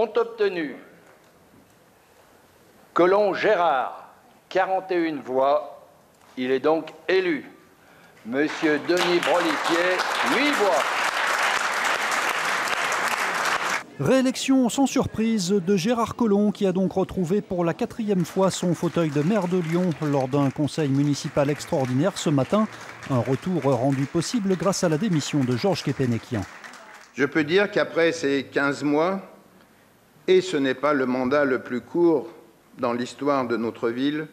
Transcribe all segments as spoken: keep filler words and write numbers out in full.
ont obtenu Collomb Gérard, quarante et une voix. Il est donc élu. Monsieur Denis Broliquier, huit voix. Réélection sans surprise de Gérard Collomb qui a donc retrouvé pour la quatrième fois son fauteuil de maire de Lyon lors d'un conseil municipal extraordinaire ce matin. Un retour rendu possible grâce à la démission de Georges Kepenekian. Je peux dire qu'après ces quinze mois, et ce n'est pas le mandat le plus court dans l'histoire de notre ville,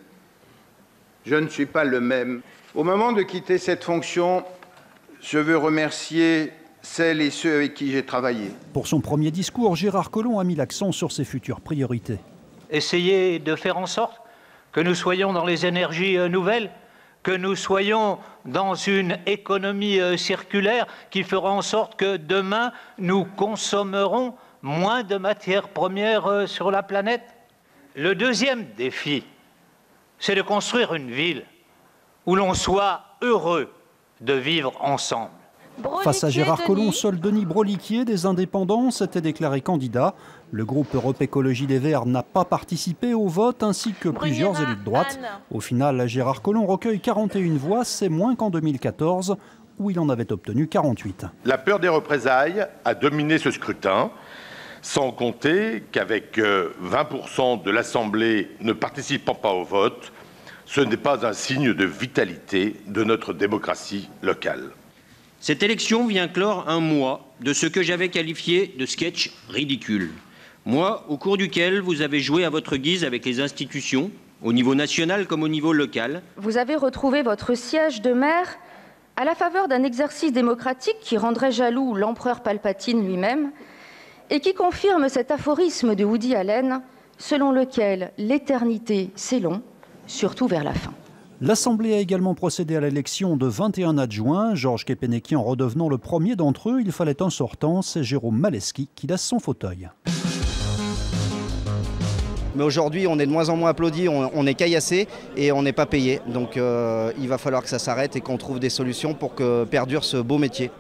je ne suis pas le même. Au moment de quitter cette fonction, je veux remercier celles et ceux avec qui j'ai travaillé. Pour son premier discours, Gérard Collomb a mis l'accent sur ses futures priorités. Essayer de faire en sorte que nous soyons dans les énergies nouvelles, que nous soyons dans une économie circulaire qui fera en sorte que demain, nous consommerons moins de matières premières sur la planète. Le deuxième défi, c'est de construire une ville où l'on soit heureux de vivre ensemble. Face à Gérard Collomb, seul Denis Broliquier des Indépendants s'était déclaré candidat. Le groupe Europe Écologie Les Verts n'a pas participé au vote, ainsi que plusieurs élus de droite. Au final, Gérard Collomb recueille quarante et une voix, c'est moins qu'en deux mille quatorze, où il en avait obtenu quarante-huit. La peur des représailles a dominé ce scrutin, sans compter qu'avec vingt pour cent de l'Assemblée ne participant pas au vote, ce n'est pas un signe de vitalité de notre démocratie locale. Cette élection vient clore un mois de ce que j'avais qualifié de sketch ridicule. Mois au cours duquel vous avez joué à votre guise avec les institutions, au niveau national comme au niveau local. Vous avez retrouvé votre siège de maire à la faveur d'un exercice démocratique qui rendrait jaloux l'empereur Palpatine lui-même et qui confirme cet aphorisme de Woody Allen selon lequel l'éternité c'est long, surtout vers la fin. L'Assemblée a également procédé à l'élection de vingt et un adjoints. Georges Kepenekian redevenant le premier d'entre eux, il fallait un sortant, c'est Jérôme Maleski qui laisse son fauteuil. Mais aujourd'hui, on est de moins en moins applaudi, on, on est caillassé et on n'est pas payé. Donc euh, il va falloir que ça s'arrête et qu'on trouve des solutions pour que perdure ce beau métier.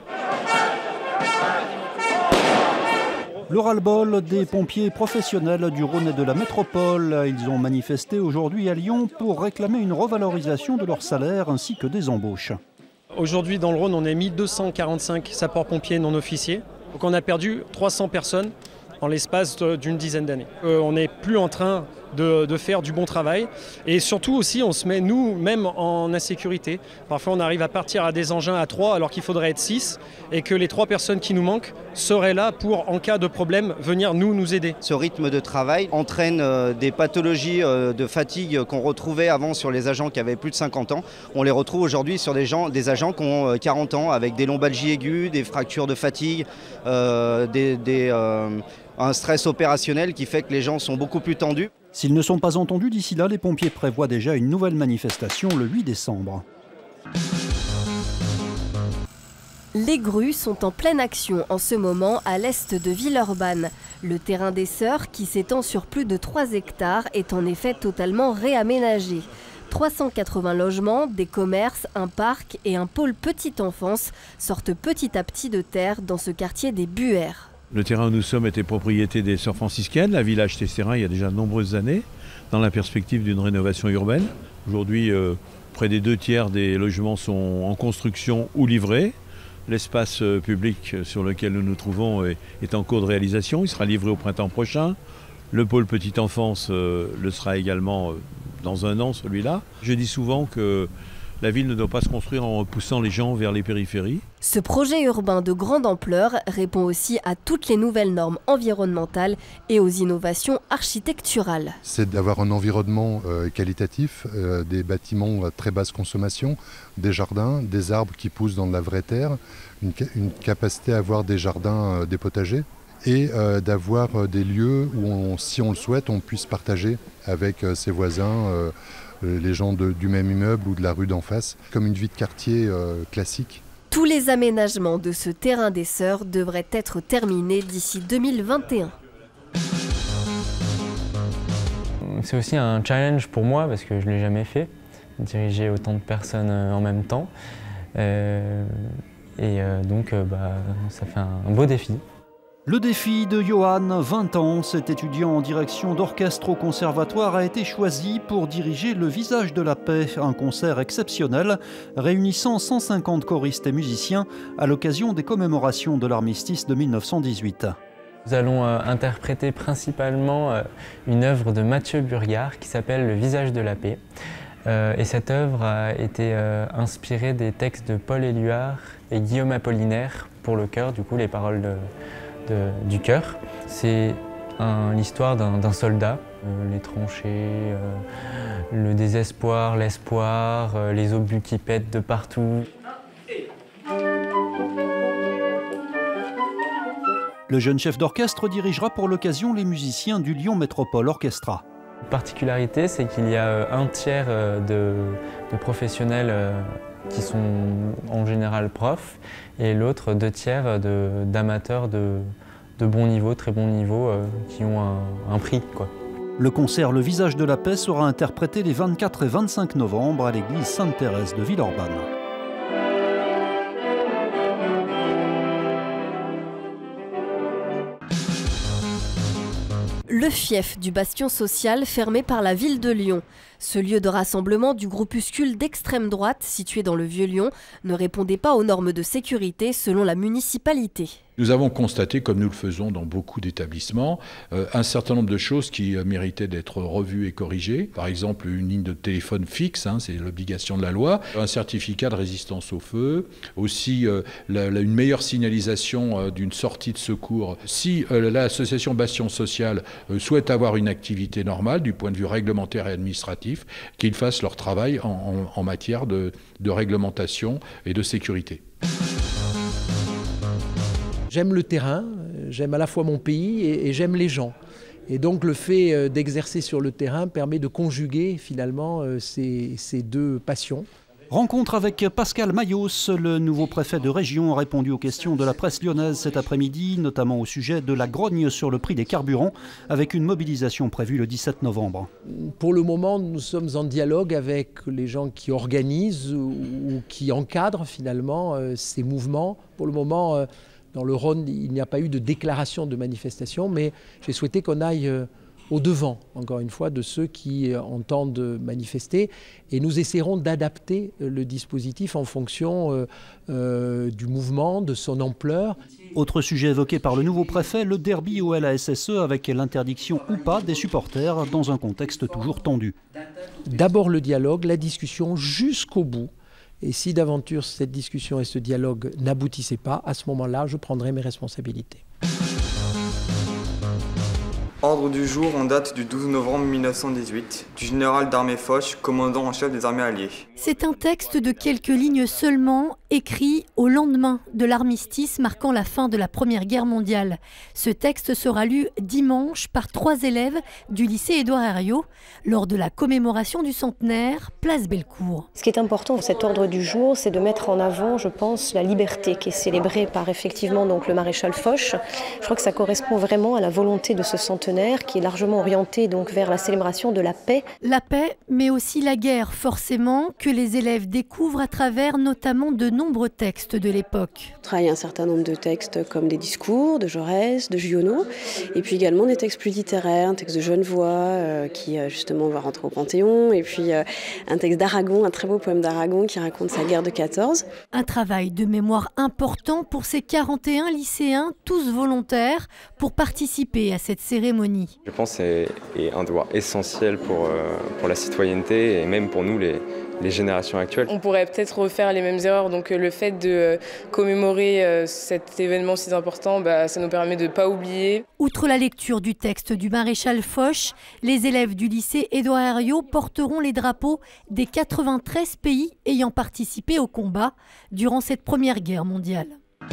Le ras-le-bol des pompiers professionnels du Rhône et de la métropole. Ils ont manifesté aujourd'hui à Lyon pour réclamer une revalorisation de leur salaire ainsi que des embauches. Aujourd'hui dans le Rhône, on est mille deux cent quarante-cinq sapeurs-pompiers non officiers. Donc on a perdu trois cents personnes en l'espace d'une dizaine d'années. Euh, on n'est plus en train de, de faire du bon travail et surtout aussi on se met nous-mêmes en insécurité. Parfois on arrive à partir à des engins à trois alors qu'il faudrait être six et que les trois personnes qui nous manquent seraient là pour, en cas de problème, venir nous nous aider. Ce rythme de travail entraîne euh, des pathologies euh, de fatigue qu'on retrouvait avant sur les agents qui avaient plus de cinquante ans. On les retrouve aujourd'hui sur des, gens, des agents qui ont euh, quarante ans avec des lombalgies aiguës, des fractures de fatigue, euh, des... des euh, un stress opérationnel qui fait que les gens sont beaucoup plus tendus. S'ils ne sont pas entendus d'ici là, les pompiers prévoient déjà une nouvelle manifestation le huit décembre. Les grues sont en pleine action en ce moment à l'est de Villeurbanne. Le terrain des Sœurs, qui s'étend sur plus de trois hectares, est en effet totalement réaménagé. trois cent quatre-vingts logements, des commerces, un parc et un pôle petite enfance sortent petit à petit de terre dans ce quartier des Buères. Le terrain où nous sommes était propriété des Sœurs franciscaines. La ville a acheté ce terrain il y a déjà de nombreuses années, dans la perspective d'une rénovation urbaine. Aujourd'hui, euh, près des deux tiers des logements sont en construction ou livrés. L'espace euh, public sur lequel nous nous trouvons est, est en cours de réalisation. Il sera livré au printemps prochain. Le pôle petite enfance euh, le sera également euh, dans un an, celui-là. Je dis souvent que la ville ne doit pas se construire en repoussant les gens vers les périphéries. Ce projet urbain de grande ampleur répond aussi à toutes les nouvelles normes environnementales et aux innovations architecturales. C'est d'avoir un environnement euh, qualitatif, euh, des bâtiments à très basse consommation, des jardins, des arbres qui poussent dans de la vraie terre, une, une capacité à avoir des jardins, euh, des potagers et euh, d'avoir euh, des lieux où, on, si on le souhaite, on puisse partager avec euh, ses voisins, euh, les gens de, du même immeuble ou de la rue d'en face, comme une vie de quartier euh, classique. Tous les aménagements de ce terrain des Sœurs devraient être terminés d'ici deux mille vingt et un. C'est aussi un challenge pour moi parce que je ne l'ai jamais fait, diriger autant de personnes en même temps. Euh, et euh, donc euh, bah, ça fait un, un beau défi. Le défi de Johan, vingt ans, cet étudiant en direction d'orchestre au conservatoire a été choisi pour diriger Le Visage de la Paix, un concert exceptionnel réunissant cent cinquante choristes et musiciens à l'occasion des commémorations de l'armistice de mille neuf cent dix-huit. Nous allons euh, interpréter principalement euh, une œuvre de Mathieu Burgard qui s'appelle Le Visage de la Paix. Euh, et cette œuvre a été euh, inspirée des textes de Paul Éluard et Guillaume Apollinaire pour le chœur, du coup les paroles de, de, du chœur. C'est l'histoire d'un soldat, euh, les tranchées, euh, le désespoir, l'espoir, euh, les obus qui pètent de partout. Le jeune chef d'orchestre dirigera pour l'occasion les musiciens du Lyon Métropole Orchestra. La particularité, c'est qu'il y a un tiers de, de professionnels qui sont en général profs et l'autre deux tiers d'amateurs de, de, de bon niveau, très bon niveau, qui ont un, un prix, quoi. Le concert Le Visage de la Paix sera interprété les vingt-quatre et vingt-cinq novembre à l'église Sainte-Thérèse de Villeurbanne. Le fief du bastion social fermé par la ville de Lyon. Ce lieu de rassemblement du groupuscule d'extrême droite situé dans le Vieux-Lyon ne répondait pas aux normes de sécurité selon la municipalité. Nous avons constaté, comme nous le faisons dans beaucoup d'établissements, euh, un certain nombre de choses qui euh, méritaient d'être revues et corrigées. Par exemple, une ligne de téléphone fixe, hein, c'est l'obligation de la loi, un certificat de résistance au feu, aussi euh, la, la, une meilleure signalisation euh, d'une sortie de secours. Si euh, l'association Bastion Social euh, souhaite avoir une activité normale du point de vue réglementaire et administratif, qu'ils fassent leur travail en, en, en matière de, de réglementation et de sécurité. J'aime le terrain, j'aime à la fois mon pays et, et j'aime les gens. Et donc le fait d'exercer sur le terrain permet de conjuguer finalement ces, ces deux passions. Rencontre avec Pascal Mayos, le nouveau préfet de région, a répondu aux questions de la presse lyonnaise cet après-midi, notamment au sujet de la grogne sur le prix des carburants, avec une mobilisation prévue le dix-sept novembre. Pour le moment, nous sommes en dialogue avec les gens qui organisent ou, ou qui encadrent finalement euh, ces mouvements. Pour le moment, euh, dans le Rhône, il n'y a pas eu de déclaration de manifestation, mais j'ai souhaité qu'on aille euh, au-devant, encore une fois, de ceux qui entendent manifester. Et nous essaierons d'adapter le dispositif en fonction euh, euh, du mouvement, de son ampleur. Autre sujet évoqué par le nouveau préfet, le derby O L A S S E avec l'interdiction ou pas des supporters dans un contexte toujours tendu. D'abord le dialogue, la discussion jusqu'au bout. Et si d'aventure cette discussion et ce dialogue n'aboutissaient pas, à ce moment-là, je prendrai mes responsabilités. Ordre du jour en date du douze novembre mille neuf cent dix-huit, du général d'armée Foch, commandant en chef des armées alliées. C'est un texte de quelques lignes seulement, écrit au lendemain de l'armistice marquant la fin de la Première Guerre mondiale. Ce texte sera lu dimanche par trois élèves du lycée Édouard Herriot lors de la commémoration du centenaire, place Bellecour. Ce qui est important dans cet ordre du jour, c'est de mettre en avant, je pense, la liberté qui est célébrée par effectivement donc, le maréchal Foch. Je crois que ça correspond vraiment à la volonté de ce centenaire qui est largement orienté donc vers la célébration de la paix. La paix, mais aussi la guerre, forcément, que les élèves découvrent à travers notamment de nombreux textes de l'époque. On travaille un certain nombre de textes comme des discours de Jaurès, de Giono, et puis également des textes plus littéraires, un texte de Genevoix euh, qui euh, justement va rentrer au Panthéon, et puis euh, un texte d'Aragon, un très beau poème d'Aragon qui raconte sa guerre de quatorze. Un travail de mémoire important pour ces quarante et un lycéens, tous volontaires, pour participer à cette cérémonie. Je pense que c'est un devoir essentiel pour, euh, pour la citoyenneté et même pour nous, les, les générations actuelles. On pourrait peut-être refaire les mêmes erreurs, donc le fait de euh, commémorer euh, cet événement si important, bah, ça nous permet de ne pas oublier. Outre la lecture du texte du maréchal Foch, les élèves du lycée Édouard Herriot porteront les drapeaux des quatre-vingt-treize pays ayant participé au combat durant cette Première Guerre mondiale.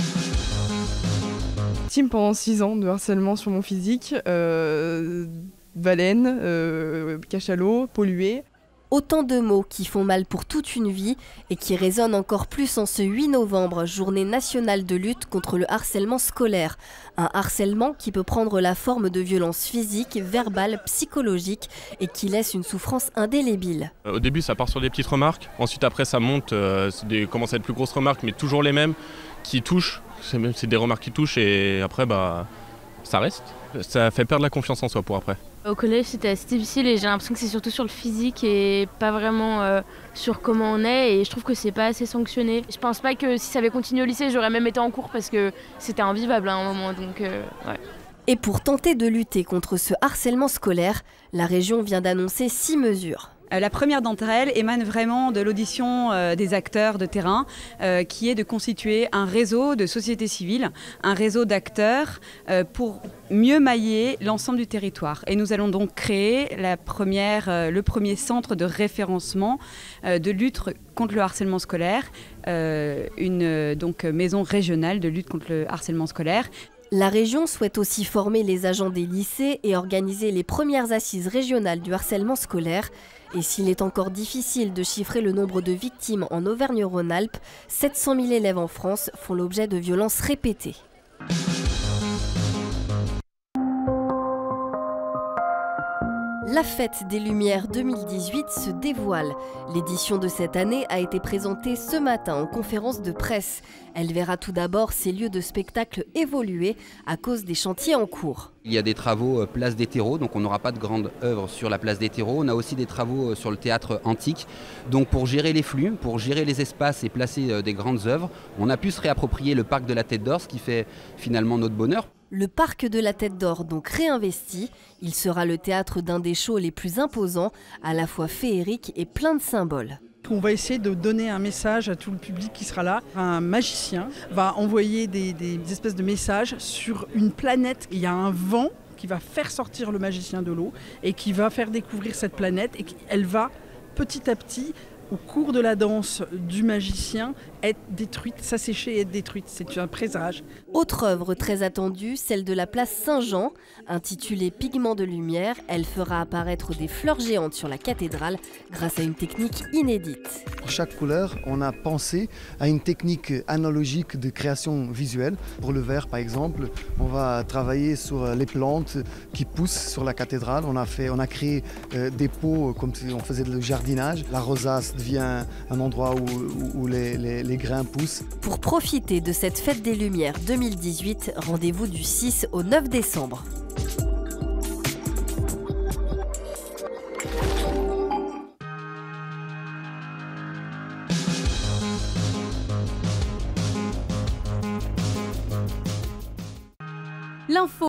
Victime pendant six ans de harcèlement sur mon physique, euh, baleine, euh, cachalot, pollué. Autant de mots qui font mal pour toute une vie et qui résonnent encore plus en ce huit novembre, journée nationale de lutte contre le harcèlement scolaire. Un harcèlement qui peut prendre la forme de violences physiques, verbales, psychologiques et qui laisse une souffrance indélébile. Au début, ça part sur des petites remarques. Ensuite, après, ça monte, euh, des, commence à être plus grosses remarques, mais toujours les mêmes, qui touchent. C'est des remarques qui touchent et après, bah, ça reste. Ça fait perdre la confiance en soi pour après. Au collège, c'était assez difficile et j'ai l'impression que c'est surtout sur le physique et pas vraiment euh, sur comment on est, et je trouve que c'est pas assez sanctionné. Je pense pas que si ça avait continué au lycée, j'aurais même été en cours parce que c'était invivable à un moment, donc euh, ouais. Et pour tenter de lutter contre ce harcèlement scolaire, la région vient d'annoncer six mesures. La première d'entre elles émane vraiment de l'audition euh, des acteurs de terrain, euh, qui est de constituer un réseau de société civile, un réseau d'acteurs euh, pour mieux mailler l'ensemble du territoire. Et nous allons donc créer la première, euh, le premier centre de référencement euh, de lutte contre le harcèlement scolaire, euh, une euh, donc, maison régionale de lutte contre le harcèlement scolaire. La région souhaite aussi former les agents des lycées et organiser les premières assises régionales du harcèlement scolaire. Et s'il est encore difficile de chiffrer le nombre de victimes en Auvergne-Rhône-Alpes, sept cent mille élèves en France font l'objet de violences répétées. La Fête des Lumières deux mille dix-huit se dévoile. L'édition de cette année a été présentée ce matin en conférence de presse. Elle verra tout d'abord ses lieux de spectacle évoluer à cause des chantiers en cours. Il y a des travaux place des terreaux, donc on n'aura pas de grande œuvre sur la place des terreaux. On a aussi des travaux sur le théâtre antique. Donc pour gérer les flux, pour gérer les espaces et placer des grandes œuvres, on a pu se réapproprier le parc de la Tête d'Or, ce qui fait finalement notre bonheur. Le parc de la Tête d'Or, donc réinvesti, il sera le théâtre d'un des shows les plus imposants, à la fois féerique et plein de symboles. On va essayer de donner un message à tout le public qui sera là. Un magicien va envoyer des, des espèces de messages sur une planète. Il y a un vent qui va faire sortir le magicien de l'eau et qui va faire découvrir cette planète, et elle va petit à petit, au cours de la danse du magicien, être détruite, s'assécher et être détruite. C'est un présage. Autre œuvre très attendue, celle de la place Saint-Jean, intitulée Pigments de lumière. Elle fera apparaître des fleurs géantes sur la cathédrale grâce à une technique inédite. Pour chaque couleur, on a pensé à une technique analogique de création visuelle. Pour le vert, par exemple, on va travailler sur les plantes qui poussent sur la cathédrale. On a, fait, on a créé euh, des pots comme si on faisait le jardinage. La rosace devient un endroit où, où, où les, les, les grains poussent. Pour profiter de cette fête des Lumières deux mille dix-huit, rendez-vous du six au neuf décembre.